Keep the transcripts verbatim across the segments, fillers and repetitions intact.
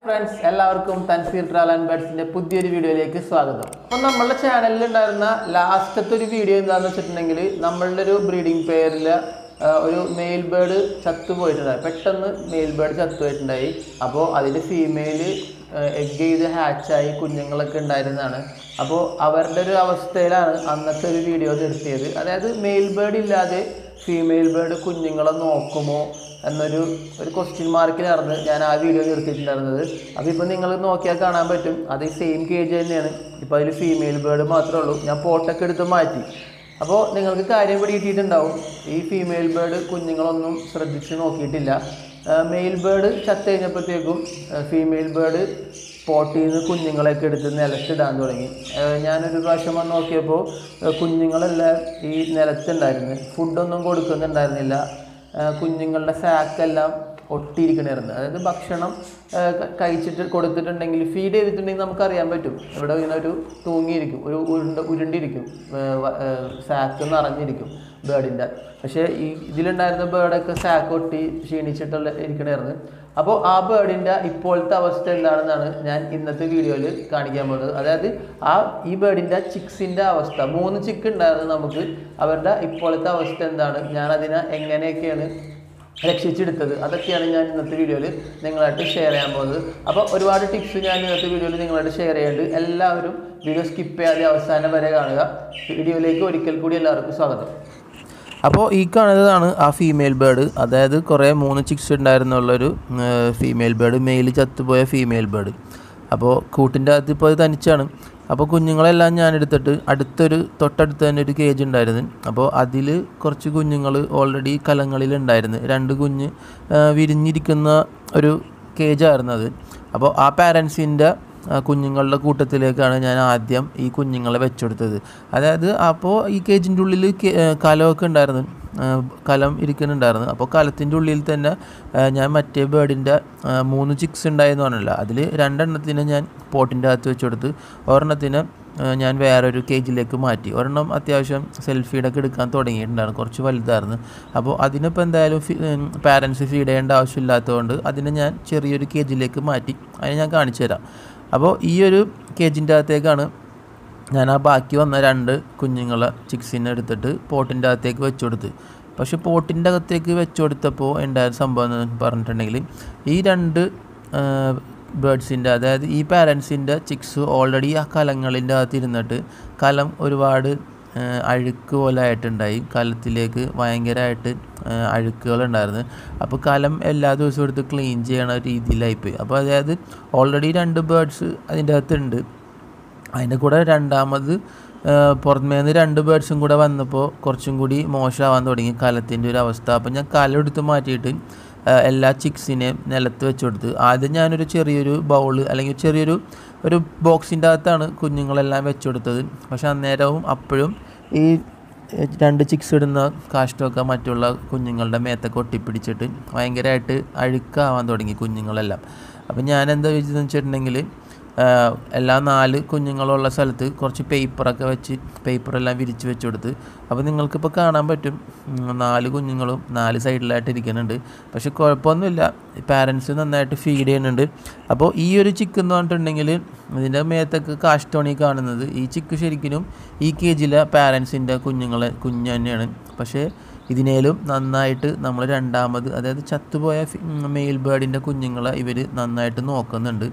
Friends എല്ലാവർക്കും തൻസ്ക് travel and ബഡ്സിന്റെ പുതിയൊരു വീഡിയോയിലേക്ക് സ്വാഗതം. അപ്പോൾ നമ്മുടെ ചാനലിൽ ഉണ്ടായിരുന്ന ലാസ്റ്റത്തെ ഒരു വീഡിയോ എന്താണെന്ന് വെച്ചിട്ടുണ്ടെങ്കിൽ നമ്മളുടെ ഒരു ബ്രീഡിംഗ് പെയറിൽ ഒരു മെയിൽ ബേർഡ് ചത്തുപോയിട്ടുണ്ടായി. പെട്ടെന്ന് മെയിൽ ബേർഡ് ചത്തുപോയിട്ടുണ്ടായി. അപ്പോൾ അതിൽ ഫീമെയിൽ എഗ് ചെയ്ത് ഹാച്ചായി കുഞ്ഞുങ്ങളൊക്കെ ഉണ്ടായിരുന്നതാണ്. അപ്പോൾ അവരുടെ ഒരു അവസ്ഥയിലാണ് അന്നത്തെ ഒരു വീഡിയോ നിർത്തിയത്. അതായത് മെയിൽ ബേർഡ് ഇല്ലാതെ ഫീമെയിൽ ബേർഡ് കുഞ്ഞുങ്ങളെ നോക്കുമോ എന്നൊരു ഒരു ക്വസ്റ്റ്യൻ മാർക്കിലായിരുന്നു ഞാൻ ആ വീഡിയോ നിർത്തിയിട്ടുണ്ടായിരുന്നത്. അപ്പോൾ ഇപ്പോൾ നിങ്ങൾ നോക്കിയാൽ കാണാൻ പറ്റും അത് സെയിം കേജ് തന്നെയാണ്. ഇപ്പോൾ അതിൽ ഫീമെയിൽ ബേർഡ് മാത്രമേ ഉള്ളൂ. ഞാൻ പോട്ടൊക്കെ എടുത്ത് മാറ്റി. അപ്പോൾ നിങ്ങൾക്ക് കാര്യം പിടികിട്ടിയിട്ടുണ്ടാവും. ഈ ഫീമെയിൽ ബേർഡ് കുഞ്ഞുങ്ങളൊന്നും ശ്രദ്ധിച്ച് നോക്കിയിട്ടില്ല. മെയിൽ ബേർഡ് ചത്ത് കഴിഞ്ഞപ്പോഴത്തേക്കും ഫീമെയിൽ ബേർഡ് പോട്ടിൽ നിന്ന് കുഞ്ഞുങ്ങളെയൊക്കെ എടുത്ത് നിലത്തിടാൻ തുടങ്ങി. ഞാനൊരു പ്രാവശ്യം വന്ന് നോക്കിയപ്പോൾ കുഞ്ഞുങ്ങളെല്ലാം ഈ നിലത്തുണ്ടായിരുന്നു. ഫുഡൊന്നും കൊടുക്കുന്നുണ്ടായിരുന്നില്ല. കുഞ്ഞുങ്ങളുടെ സാക്കെല്ലാം ഒട്ടിയിരിക്കണമായിരുന്നു. അതായത് ഭക്ഷണം കഴിച്ചിട്ട് കൊടുത്തിട്ടുണ്ടെങ്കിൽ ഫീഡ് ചെയ്തിട്ടുണ്ടെങ്കിൽ നമുക്കറിയാൻ പറ്റും. ഇവിടെ ഇങ്ങനെ ഒരു തൂങ്ങിയിരിക്കും, ഒരു ഉരുണ്ട ഉരുണ്ടിരിക്കും, സാക്ക് നിറഞ്ഞിരിക്കും ബേർഡിൻ്റെ. പക്ഷേ ഈ ഇതിലുണ്ടായിരുന്ന ബേർഡൊക്കെ സാക്ക് ഒട്ടി ക്ഷീണിച്ചിട്ടുള്ള ഇരിക്കണമായിരുന്നു. അപ്പോൾ ആ ബേർഡിൻ്റെ ഇപ്പോഴത്തെ അവസ്ഥ എന്താണെന്നാണ് ഞാൻ ഇന്നത്തെ വീഡിയോയിൽ കാണിക്കാൻ പോകുന്നത്. അതായത് ആ ഈ ബേർഡിൻ്റെ ചിക്സിൻ്റെ അവസ്ഥ, മൂന്ന് ചിക്ക് ഉണ്ടായിരുന്നു നമുക്ക്. അവരുടെ ഇപ്പോഴത്തെ അവസ്ഥ എന്താണ്, ഞാനതിനെ എങ്ങനെയൊക്കെയാണ് രക്ഷിച്ചെടുത്തത്, അതൊക്കെയാണ് ഞാൻ ഇന്നത്തെ വീഡിയോയിൽ നിങ്ങളായിട്ട് ഷെയർ ചെയ്യാൻ പോകുന്നത്. അപ്പോൾ ഒരുപാട് ടിപ്സ് ഞാൻ ഇന്നത്തെ വീഡിയോയിൽ നിങ്ങളായിട്ട് ഷെയർ ചെയ്യുന്നുണ്ട്. എല്ലാവരും വീഡിയോ സ്കിപ്പ് ചെയ്യാതെ അവസാനം വരെ കാണുക. വീഡിയോയിലേക്ക് ഒരിക്കൽ കൂടി എല്ലാവർക്കും സ്വാഗതം. അപ്പോൾ ഈ കാണുന്നതാണ് ആ ഫീമെയിൽ ബേർഡ്. അതായത് കുറേ മൂന്ന് ചിക്സ് ഉണ്ടായിരുന്നുള്ളൊരു ഫീമെയിൽ ബേർഡ്, മെയിൽ ചത്തുപോയ ഫീമെയിൽ ബേർഡ്. അപ്പോൾ കൂട്ടിൻ്റെ അകത്ത് ഇപ്പോൾ അത് തനിച്ചാണ്. അപ്പോൾ കുഞ്ഞുങ്ങളെല്ലാം ഞാൻ എടുത്തിട്ട് അടുത്തൊരു തൊട്ടടുത്ത് തന്നെ ഒരു കേജ് ഉണ്ടായിരുന്നു. അപ്പോൾ അതിൽ കുറച്ച് കുഞ്ഞുങ്ങൾ ഓൾറെഡി കലങ്ങളിലുണ്ടായിരുന്നു. രണ്ട് കുഞ്ഞ് വിരിഞ്ഞിരിക്കുന്ന ഒരു കേജായിരുന്നു അത്. അപ്പോൾ ആ പാരൻസിൻ്റെ കുഞ്ഞുങ്ങളുടെ കൂട്ടത്തിലേക്കാണ് ഞാൻ ആദ്യം ഈ കുഞ്ഞുങ്ങളെ വെച്ചുകൊടുത്തത്. അതായത് അപ്പോൾ ഈ കേജിൻ്റെ ഉള്ളിൽ കലമൊക്കെ ഉണ്ടായിരുന്നു, കലം ഇരിക്കുന്നുണ്ടായിരുന്നു. അപ്പോൾ കലത്തിൻ്റെ ഉള്ളിൽ തന്നെ ഞാൻ മറ്റേ ബേർഡിൻ്റെ മൂന്ന് ചിക്സ് ഉണ്ടായെന്ന് പറഞ്ഞില്ല, അതിൽ രണ്ടെണ്ണത്തിന് ഞാൻ പോട്ടിൻ്റെ അകത്ത് വെച്ച് കൊടുത്ത്, ഒരെണ്ണത്തിന് ഞാൻ വേറൊരു കേജിലേക്ക് മാറ്റി. ഒരെണ്ണം അത്യാവശ്യം സെൽഫീഡൊക്കെ എടുക്കാൻ തുടങ്ങിയിട്ടുണ്ടായിരുന്നു, കുറച്ച് വലുതായിരുന്നു. അപ്പോൾ അതിനിപ്പോൾ എന്തായാലും പാരൻസ് ഫീഡ് ചെയ്യേണ്ട ആവശ്യമില്ലാത്തതുകൊണ്ട് അതിനെ ഞാൻ ചെറിയൊരു കേജിലേക്ക് മാറ്റി. അതിനെ ഞാൻ കാണിച്ചു തരാം. അപ്പോൾ ഈ ഒരു കേജിൻ്റെ അകത്തേക്കാണ് ഞാൻ ആ ബാക്കി വന്ന രണ്ട് കുഞ്ഞുങ്ങളെ ചിക്സിനെ എടുത്തിട്ട് പോട്ടിൻ്റെ അകത്തേക്ക് വെച്ചു കൊടുത്ത്. പക്ഷേ പോട്ടിൻ്റെ അകത്തേക്ക് വെച്ചു കൊടുത്തപ്പോൾ ഉണ്ടായ സംഭവം എന്ന് പറഞ്ഞിട്ടുണ്ടെങ്കിൽ ഈ രണ്ട് ബേർഡ്സിൻ്റെ, അതായത് ഈ പാരൻസിൻ്റെ ചിക്സ് ഓൾറെഡി ആ കലങ്ങളിൻ്റെ അകത്ത് ഇരുന്നിട്ട് കലം ഒരുപാട് അഴുക്ക് പോലെ ആയിട്ടുണ്ടായി. കലത്തിലേക്ക് ഭയങ്കരമായിട്ട് അഴുക്കുകളുണ്ടായിരുന്നു. അപ്പോൾ കലം എല്ലാ ദിവസവും എടുത്ത് ക്ലീൻ ചെയ്യണ രീതിയിലായിപ്പോയി. അപ്പോൾ അതായത് ഓൾറെഡി രണ്ട് ബേർഡ്സ് അതിൻ്റെ അകത്തുണ്ട്. അതിൻ്റെ കൂടെ രണ്ടാമത് പുറമേന്ന് രണ്ട് ബേർഡ്സും കൂടെ വന്നപ്പോൾ കുറച്ചും കൂടി മോശമാവാൻ തുടങ്ങി കലത്തിൻ്റെ ഒരു അവസ്ഥ. അപ്പോൾ ഞാൻ കലം എടുത്ത് മാറ്റിയിട്ട് എല്ലാ ചിക്സിനെയും നിലത്ത് വെച്ച് കൊടുത്ത്. ആദ്യം ഞാനൊരു ചെറിയൊരു ബൗള് അല്ലെങ്കിൽ ചെറിയൊരു ഒരു ബോക്സിൻ്റെ അകത്താണ് കുഞ്ഞുങ്ങളെല്ലാം വെച്ച് കൊടുത്തത്. പക്ഷെ അന്നേരവും അപ്പോഴും ഈ രണ്ട് ചിക്സ് ഇടുന്ന കാഷ്ടമൊക്കെ മറ്റുള്ള കുഞ്ഞുങ്ങളുടെ മേത്തൊക്കെ ഒട്ടിപ്പിടിച്ചിട്ട് ഭയങ്കരമായിട്ട് അഴുക്കാവാൻ തുടങ്ങി കുഞ്ഞുങ്ങളെല്ലാം. അപ്പം ഞാൻ എന്താ വെച്ചതെന്ന് വെച്ചിട്ടുണ്ടെങ്കിൽ എല്ലാ നാല് കുഞ്ഞുങ്ങളുള്ള സ്ഥലത്ത് കുറച്ച് പേപ്പറൊക്കെ വെച്ച് പേപ്പറെല്ലാം വിരിച്ച് വെച്ച് കൊടുത്ത്. അപ്പോൾ നിങ്ങൾക്കിപ്പോൾ കാണാൻ പറ്റും നാല് കുഞ്ഞുങ്ങളും നാല് സൈഡിലായിട്ട് ഇരിക്കുന്നുണ്ട്. പക്ഷെ കുഴപ്പമൊന്നുമില്ല, പാരൻസ് നന്നായിട്ട് ഫീഡ് ചെയ്യുന്നുണ്ട്. അപ്പോൾ ഈ ഒരു ചിക്ക് എന്ന് പറഞ്ഞിട്ടുണ്ടെങ്കിൽ ഇതിൻ്റെ മേത്തൊക്കെ കാഷ്ടോണി കാണുന്നത്, ഈ ചിക്ക് ശരിക്കും ഈ കേജിലെ പാരൻസിൻ്റെ കുഞ്ഞുങ്ങളെ കുഞ്ഞ് തന്നെയാണ്. പക്ഷേ ഇതിനേലും നന്നായിട്ട് നമ്മൾ രണ്ടാമത്, അതായത് ചത്തുപോയ മെയിൽ ബേർഡിൻ്റെ കുഞ്ഞുങ്ങളെ ഇവർ നന്നായിട്ട് നോക്കുന്നുണ്ട്.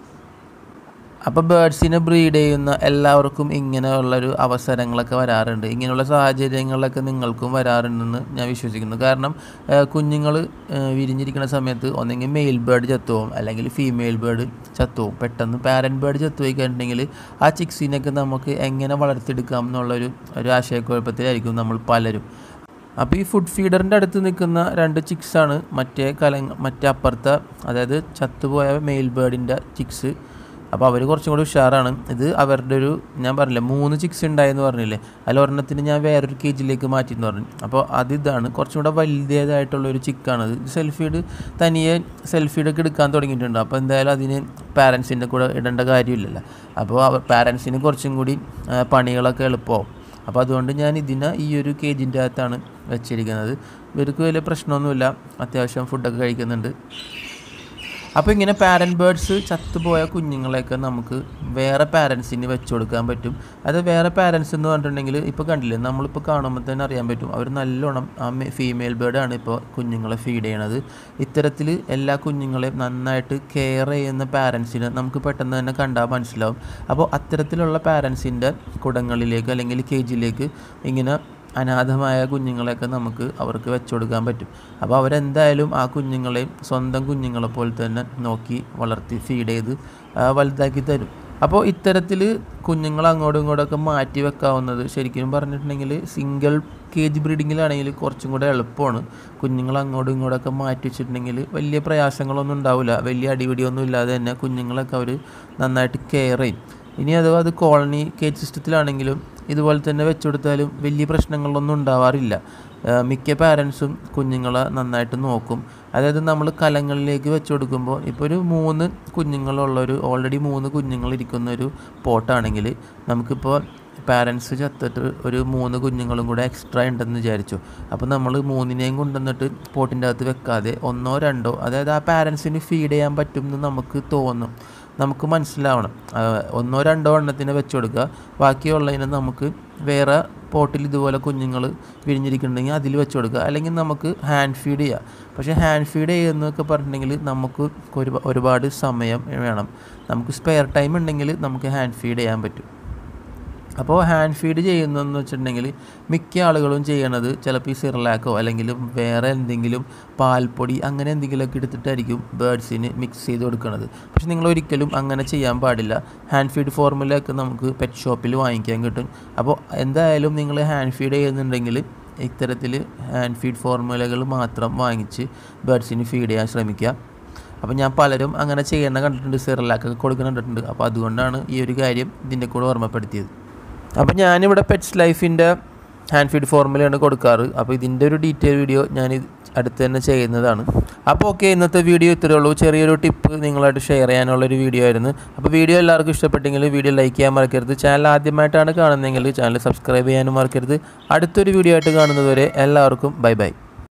അപ്പോൾ ബേർഡ്സിനെ ബ്രീഡ് ചെയ്യുന്ന എല്ലാവർക്കും ഇങ്ങനെയുള്ളൊരു അവസരങ്ങളൊക്കെ വരാറുണ്ട്. ഇങ്ങനെയുള്ള സാഹചര്യങ്ങളൊക്കെ നിങ്ങൾക്കും വരാറുണ്ടെന്ന് ഞാൻ വിശ്വസിക്കുന്നു. കാരണം കുഞ്ഞുങ്ങൾ വിരിഞ്ഞിരിക്കുന്ന സമയത്ത് ഒന്നെങ്കിൽ മെയിൽ ബേർഡ് ചത്തുപോകും, അല്ലെങ്കിൽ ഫീമെയിൽ ബേർഡ് ചത്തുപോകും. പെട്ടെന്ന് പാരൻറ്റ് ബേർഡ് ചത്തുപോയി കഴിഞ്ഞിട്ടുണ്ടെങ്കിൽ ആ ചിക്സിനൊക്കെ നമുക്ക് എങ്ങനെ വളർത്തിയെടുക്കാം എന്നുള്ളൊരു ഒരു ആശയക്കുഴപ്പത്തിലായിരിക്കും നമ്മൾ പലരും. അപ്പോൾ ഈ ഫുഡ് ഫീഡറിൻ്റെ അടുത്ത് നിൽക്കുന്ന രണ്ട് ചിക്സാണ് മറ്റേ കല മറ്റേ അപ്പുറത്തെ, അതായത് ചത്തുപോയ മെയിൽ ബേർഡിൻ്റെ ചിക്സ്. അപ്പോൾ അവർ കുറച്ചും കൂടി ഉഷാറാണ്. ഇത് അവരുടെ ഒരു, ഞാൻ പറഞ്ഞില്ലേ മൂന്ന് ചിക്സ് ഉണ്ടായെന്ന് പറഞ്ഞില്ലേ, അതിൽ ഒരെണ്ണത്തിന് ഞാൻ വേറൊരു കേജിലേക്ക് മാറ്റിയെന്ന് പറഞ്ഞു. അപ്പോൾ അത് ഇതാണ് കുറച്ചും കൂടെ വലിയതായിട്ടുള്ളൊരു ചിക്കാണത്. ഇത് സെൽഫീഡ് തനിയെ സെൽഫീഡൊക്കെ എടുക്കാൻ തുടങ്ങിയിട്ടുണ്ട്. അപ്പോൾ എന്തായാലും അതിന് പാരൻസിൻ്റെ കൂടെ ഇടേണ്ട കാര്യമില്ലല്ലോ. അപ്പോൾ അവർ പാരൻസിന് കുറച്ചും കൂടി പണികളൊക്കെ എളുപ്പമാവും. അപ്പോൾ അതുകൊണ്ട് ഞാൻ ഇതിനെ ഈ ഒരു കേജിൻ്റെ അകത്താണ് വെച്ചിരിക്കുന്നത്. ഇവർക്ക് വലിയ പ്രശ്നമൊന്നുമില്ല, അത്യാവശ്യം ഫുഡൊക്കെ കഴിക്കുന്നുണ്ട്. അപ്പോൾ ഇങ്ങനെ പാരൻറ്റ് ബേർഡ്സ് ചത്തുപോയ കുഞ്ഞുങ്ങളെയൊക്കെ നമുക്ക് വേറെ പാരൻസിന് വെച്ച് കൊടുക്കാൻ പറ്റും. അത് വേറെ പാരൻസ് എന്ന് പറഞ്ഞിട്ടുണ്ടെങ്കിൽ ഇപ്പോൾ കണ്ടില്ലേ, നമ്മളിപ്പോൾ കാണുമ്പോൾ തന്നെ അറിയാൻ പറ്റും അവർ നല്ലോണം ആ ഫീമെയിൽ ബേർഡാണ് ഇപ്പോൾ കുഞ്ഞുങ്ങളെ ഫീഡ് ചെയ്യണത്. ഇത്തരത്തിൽ എല്ലാ കുഞ്ഞുങ്ങളെയും നന്നായിട്ട് കെയർ ചെയ്യുന്ന പാരൻസിന് നമുക്ക് പെട്ടെന്ന് തന്നെ കണ്ടാൽ മനസ്സിലാവും. അപ്പോൾ അത്തരത്തിലുള്ള പാരൻസിൻ്റെ കുടങ്ങളിലേക്ക് അല്ലെങ്കിൽ കേജിലേക്ക് ഇങ്ങനെ അനാഥമായ കുഞ്ഞുങ്ങളെയൊക്കെ നമുക്ക് അവർക്ക് വെച്ച് കൊടുക്കാൻ പറ്റും. അപ്പോൾ അവരെന്തായാലും ആ കുഞ്ഞുങ്ങളെയും സ്വന്തം കുഞ്ഞുങ്ങളെ പോലെ തന്നെ നോക്കി വളർത്തി ഫീഡ് ചെയ്ത് വലുതാക്കി തരും. അപ്പോൾ ഇത്തരത്തിൽ കുഞ്ഞുങ്ങൾ അങ്ങോട്ടും ഇങ്ങോട്ടൊക്കെ മാറ്റി വെക്കാവുന്നത് ശരിക്കും പറഞ്ഞിട്ടുണ്ടെങ്കിൽ സിംഗിൾ കേജ് ബ്രീഡിങ്ങിലാണെങ്കിൽ കുറച്ചും കൂടെ എളുപ്പമാണ്. കുഞ്ഞുങ്ങൾ അങ്ങോട്ടും ഇങ്ങോട്ടൊക്കെ മാറ്റി വെച്ചിട്ടുണ്ടെങ്കിൽ വലിയ പ്രയാസങ്ങളൊന്നും ഉണ്ടാവില്ല. വലിയ അടിപിടിയൊന്നും ഇല്ലാതെ തന്നെ കുഞ്ഞുങ്ങളൊക്കെ അവർ നന്നായിട്ട് കെയർ ചെയ്യും. ഇനി അഥവാ അത് കോളനി കേജ് സിസ്റ്റത്തിലാണെങ്കിലും ഇതുപോലെ തന്നെ വെച്ച് കൊടുത്താലും വലിയ പ്രശ്നങ്ങളൊന്നും ഉണ്ടാവാറില്ല. മിക്ക പാരൻസും കുഞ്ഞുങ്ങളെ നന്നായിട്ട് നോക്കും. അതായത് നമ്മൾ കലങ്ങളിലേക്ക് വെച്ച് കൊടുക്കുമ്പോൾ ഇപ്പോൾ ഒരു മൂന്ന് കുഞ്ഞുങ്ങളുള്ളൊരു ഓൾറെഡി മൂന്ന് കുഞ്ഞുങ്ങളിരിക്കുന്ന ഒരു പോട്ടാണെങ്കിൽ നമുക്കിപ്പോൾ പാരൻസ് ചത്തിട്ട് ഒരു മൂന്ന് കുഞ്ഞുങ്ങളും കൂടെ എക്സ്ട്രാ ഉണ്ടെന്ന് വിചാരിച്ചു. അപ്പോൾ നമ്മൾ മൂന്നിനെയും കൊണ്ടുവന്നിട്ട് പോട്ടിൻ്റെ അകത്ത് വെക്കാതെ ഒന്നോ രണ്ടോ, അതായത് ആ പാരൻസിന് ഫീഡ് ചെയ്യാൻ പറ്റും എന്ന് നമുക്ക് തോന്നും, നമുക്ക് മനസ്സിലാവണം. ഒന്നോ രണ്ടോ എണ്ണത്തിന് വെച്ച് കൊടുക്കുക, ബാക്കിയുള്ളതിന് നമുക്ക് വേറെ പോട്ടിൽ ഇതുപോലെ കുഞ്ഞുങ്ങൾ വിരിഞ്ഞിരിക്കുന്നുണ്ടെങ്കിൽ അതിൽ വെച്ച് കൊടുക്കുക, അല്ലെങ്കിൽ നമുക്ക് ഹാൻഡ് ഫീഡ് ചെയ്യുക. പക്ഷേ ഹാൻഡ് ഫീഡ് ചെയ്യുന്നതൊക്കെ പറഞ്ഞിട്ടുണ്ടെങ്കിൽ നമുക്ക് ഒരു ഒരുപാട് സമയം വേണം. നമുക്ക് സ്പെയർ ടൈം ഉണ്ടെങ്കിൽ നമുക്ക് ഹാൻഡ് ഫീഡ് ചെയ്യാൻ പറ്റും. അപ്പോൾ ഹാൻഡ് ഫീഡ് ചെയ്യുന്നതെന്ന് വെച്ചിട്ടുണ്ടെങ്കിൽ മിക്ക ആളുകളും ചെയ്യണത് ചിലപ്പോൾ ഈ സിർലാക്കോ അല്ലെങ്കിൽ വേറെ എന്തെങ്കിലും പാൽപ്പൊടി അങ്ങനെ എന്തെങ്കിലുമൊക്കെ എടുത്തിട്ടായിരിക്കും ബേർഡ്സിന് മിക്സ് ചെയ്ത് കൊടുക്കുന്നത്. പക്ഷെ നിങ്ങൾ ഒരിക്കലും അങ്ങനെ ചെയ്യാൻ പാടില്ല. ഹാൻഡ് ഫീഡ് ഫോർമുലയൊക്കെ നമുക്ക് പെറ്റ് ഷോപ്പിൽ വാങ്ങിക്കാൻ കിട്ടും. അപ്പോൾ എന്തായാലും നിങ്ങൾ ഹാൻഡ് ഫീഡ് ചെയ്യുന്നുണ്ടെങ്കിൽ ഇത്തരത്തിൽ ഹാൻഡ് ഫീഡ് ഫോർമുലകൾ മാത്രം വാങ്ങിച്ച് ബേർഡ്സിന് ഫീഡ് ചെയ്യാൻ ശ്രമിക്കുക. അപ്പോൾ ഞാൻ പലരും അങ്ങനെ ചെയ്യണ കണ്ടിട്ടുണ്ട്, സിർലാക്കൊക്കെ കൊടുക്കുന്ന കണ്ടിട്ടുണ്ട്. അപ്പോൾ അതുകൊണ്ടാണ് ഈ ഒരു കാര്യം ഇതിൻ്റെ കൂടെ ഓർമ്മപ്പെടുത്തിയത്. അപ്പോൾ ഞാനിവിടെ പെറ്റ്സ് ലൈഫിൻ്റെ ഹാൻഡ് ഫീഡ് ഫോർമുലയാണ് കൊടുക്കാറ്. അപ്പോൾ ഇതിൻ്റെ ഒരു ഡീറ്റെയിൽ വീഡിയോ ഞാൻ അടുത്ത് തന്നെ ചെയ്യുന്നതാണ്. അപ്പോൾ ഓക്കെ, ഇന്നത്തെ വീഡിയോ ഇത്രയേ ഉള്ളൂ. ചെറിയൊരു ടിപ്പ് നിങ്ങളായിട്ട് ഷെയർ ചെയ്യാനുള്ളൊരു വീഡിയോ ആയിരുന്നു. അപ്പോൾ വീഡിയോ എല്ലാവർക്കും ഇഷ്ടപ്പെട്ടെങ്കിൽ വീഡിയോ ലൈക്ക് ചെയ്യാൻ മറക്കരുത്. ചാനൽ ആദ്യമായിട്ടാണ് കാണുന്നതെങ്കിൽ ചാനൽ സബ്സ്ക്രൈബ് ചെയ്യാനും മറക്കരുത്. അടുത്തൊരു വീഡിയോ ആയിട്ട് കാണുന്നതുവരെ എല്ലാവർക്കും ബൈ ബൈ.